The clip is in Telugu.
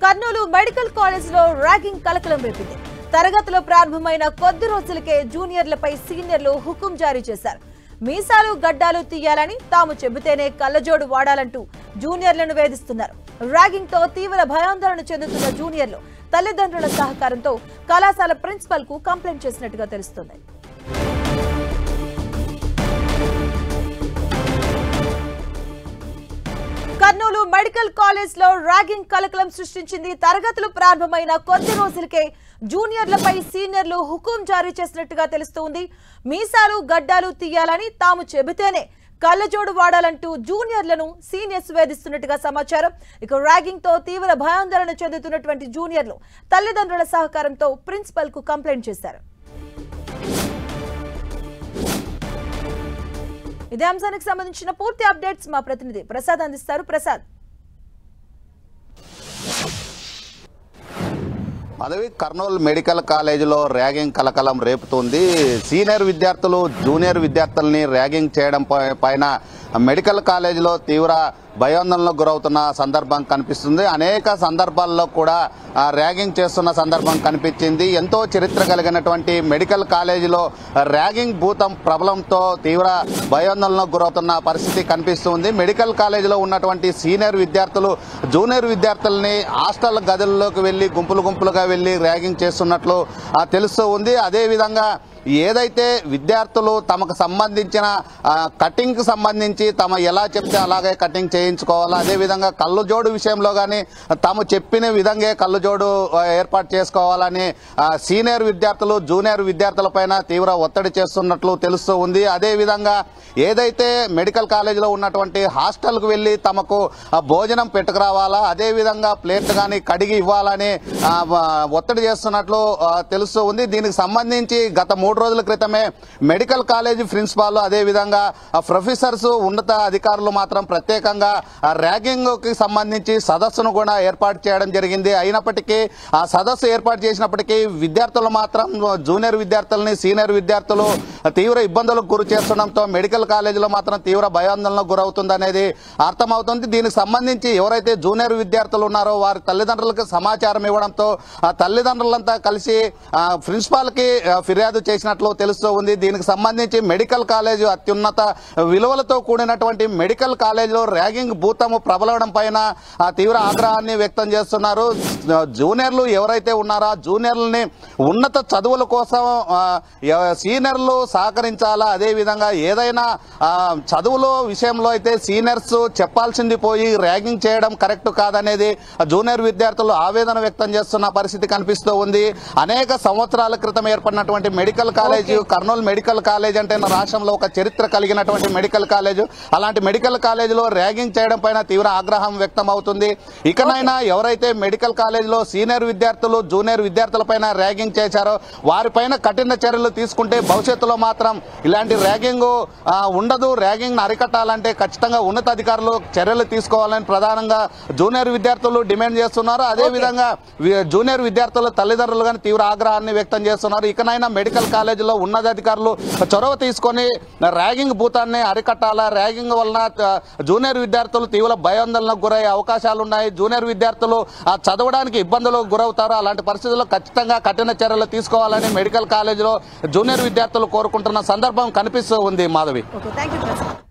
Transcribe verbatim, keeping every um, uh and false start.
కర్నూలు మెడికల్ కాలేజ్ లో ర్యాగింగ్ కలకలం రేపింది. తరగతిలో ప్రారంభమైన కొద్ది రోజులకే జూనియర్లపై సీనియర్లు హుకుం జారీ చేశారు. మీసాలు గడ్డాలు తీయాలని తాము చెబితేనే కళ్ళజోడు వాడాలంటూ జూనియర్లను వేధిస్తున్నారు. ర్యాగింగ్ తో తీవ్ర భయాందోళన చెందుతున్న జూనియర్లు తల్లిదండ్రుల సహకారంతో కళాశాల ప్రిన్సిపల్ కు కంప్లైంట్ చేసినట్టుగా తెలుస్తోంది. కర్నూలు మెడికల్ కాలేజ్ లో ర్యాగింగ్ కలకలం సృష్టించింది. తరగతులు ప్రారంభమైన కొద్ది రోజులకే జూనియర్లపై సీనియర్లు హుకుం జారీ చేసినట్టుగా తెలుస్తోంది. మీసాలు గడ్డాలు తీయాలని తాము చెబితేనే కళ్ళజోడు వాడాలంటూ జూనియర్లను సీనియర్స్ వేధిస్తున్నట్టుగా సమాచారం. ఇక ర్యాగింగ్ తో తీవ్ర భయాందోళన చెందుతున్నటువంటి జూనియర్లు తల్లిదండ్రుల సహకారంతో ప్రిన్సిపల్ కు కంప్లైంట్ చేశారు. ఇదే అంశానికి సంబంధించిన పూర్తి అప్డేట్స్ మా ప్రతినిధి ప్రసాద్ అందిస్తారు. ప్రసాద్, మాధవి, కర్నూలు మెడికల్ కాలేజీలో ర్యాగింగ్ కలకలం రేపుతుంది. సీనియర్ విద్యార్థులు జూనియర్ విద్యార్థుల్ని ర్యాగింగ్ చేయడం పైన మెడికల్ కాలేజీలో తీవ్ర భయాందోళనకు గురవుతున్న సందర్భం కనిపిస్తుంది. అనేక సందర్భాల్లో కూడా ర్యాగింగ్ చేస్తున్న సందర్భం కనిపించింది. ఎంతో చరిత్ర కలిగినటువంటి మెడికల్ కాలేజీలో ర్యాగింగ్ భూతం ప్రబలంతో తీవ్ర భయాందోళనకు గురవుతున్న పరిస్థితి కనిపిస్తుంది. మెడికల్ కాలేజీలో ఉన్నటువంటి సీనియర్ విద్యార్థులు జూనియర్ విద్యార్థుల్ని హాస్టల్ గదుల్లోకి వెళ్లి గుంపులు గుంపులుగా వెళ్లి ర్యాగింగ్ చేస్తున్నట్లు తెలుస్తూ ఉంది. అదేవిధంగా ఏదైతే విద్యార్థులు తమకు సంబంధించిన కటింగ్ కు సంబంధించి తమ ఎలా చెప్తే అలాగే కటింగ్ చేయించుకోవాలా, అదేవిధంగా కళ్ళజోడు విషయంలో కానీ తాము చెప్పిన విధంగా కళ్ళజోడు ఏర్పాటు చేసుకోవాలని సీనియర్ విద్యార్థులు జూనియర్ విద్యార్థులపైన తీవ్ర ఒత్తిడి చేస్తున్నట్లు తెలుస్తూ ఉంది. అదేవిధంగా ఏదైతే మెడికల్ కాలేజీలో ఉన్నటువంటి హాస్టల్కు వెళ్లి తమకు భోజనం పెట్టుకురావాలా, అదేవిధంగా ప్లేట్ కానీ కడిగి ఇవ్వాలని ఒత్తిడి చేస్తున్నట్లు తెలుస్తూ ఉంది. దీనికి సంబంధించి గత మూడు రోజుల క్రితమే మెడికల్ కాలేజీ ప్రిన్సిపాల్ అదేవిధంగా ప్రొఫెసర్స్ ఉన్నత అధికారులు మాత్రం ప్రత్యేకంగా ర్యాగింగ్ కి సంబంధించి సదస్సును కూడా ఏర్పాటు చేయడం జరిగింది. అయినప్పటికీ ఆ సదస్సు ఏర్పాటు చేసినప్పటికీ విద్యార్థులు మాత్రం జూనియర్ విద్యార్థులని సీనియర్ విద్యార్థులు తీవ్ర ఇబ్బందులకు గురి చేస్తుండటంతో మెడికల్ కాలేజీలో మాత్రం తీవ్ర భయాందోళనకు గురవుతుందనేది అర్థమవుతుంది. దీనికి సంబంధించి ఎవరైతే జూనియర్ విద్యార్థులు ఉన్నారో వారి తల్లిదండ్రులకు సమాచారం ఇవ్వడంతో ఆ తల్లిదండ్రులంతా కలిసి ప్రిన్సిపాల్ కి ఫిర్యాదు చేసినట్లు తెలుస్తూ ఉంది. దీనికి సంబంధించి మెడికల్ కాలేజ్ అత్యున్నత విలువలతో కూడినటువంటి మెడికల్ కాలేజీలో ర్యాగింగ్ భూతము ప్రబలడం పైన తీవ్ర ఆగ్రహాన్ని వ్యక్తం చేస్తున్నారు. జూనియర్లు ఎవరైతే ఉన్నారో జూనియర్లని ఉన్నత చదువుల కోసం సీనియర్లు సహకరించాలా, అదేవిధంగా ఏదైనా చదువుల విషయంలో అయితే సీనియర్స్ చెప్పాల్సింది పోయి ర్యాగింగ్ చేయడం కరెక్ట్ కాదనేది జూనియర్ విద్యార్థులు ఆవేదన వ్యక్తం చేస్తున్న పరిస్థితి కనిపిస్తూ ఉంది. అనేక సంవత్సరాల క్రితం ఏర్పడినటువంటి medical college Kurnool medical college అంటే రాష్ట్రంలో ఒక చరిత్ర కలిగినటువంటి మెడికల్ కాలేజ్. అలాంటి మెడికల్ కాలేజీలో ర్యాగింగ్ చేయడం పైన తీవ్ర ఆగ్రహం వ్యక్తం అవుతుంది. ఇకనైనా ఎవరైతే మెడికల్ కాలేజీలో సీనియర్ విద్యార్థులు జూనియర్ విద్యార్థులపైన ర్యాగింగ్ చేశారో వారిపైన కఠిన చర్యలు తీసుకుంటే భవిష్యత్తులో మాత్రం ఇలాంటి ర్యాగింగ్ ఉండదు. ర్యాగింగ్ అరికట్టాలంటే ఖచ్చితంగా ఉన్నతాధికారులు చర్యలు తీసుకోవాలని ప్రధానంగా జూనియర్ విద్యార్థులు డిమాండ్ చేస్తున్నారు. అదేవిధంగా జూనియర్ విద్యార్థుల తల్లిదండ్రులు కానీ తీవ్ర ఆగ్రహాన్ని వ్యక్తం చేస్తున్నారు. ఇకనైనా మెడికల్ కాలేజీలో ఉన్నతాధికారులు చొరవ తీసుకొని ర్యాగింగ్ భూతాన్ని అరికట్టాలా. ర్యాగింగ్ వలన జూనియర్ విద్యార్థులు తీవ్ర భయాందోళనకు గురయ్యే అవకాశాలు ఉన్నాయి. జూనియర్ విద్యార్థులు చదవడానికి ఇబ్బందులకు గురవుతారు. అలాంటి పరిస్థితుల్లో ఖచ్చితంగా కఠిన చర్యలు తీసుకోవాలని మెడికల్ కాలేజీలో జూనియర్ విద్యార్థులు కోరుకుంటున్న సందర్భం కనిపిస్తూ ఉంది. మాధవి.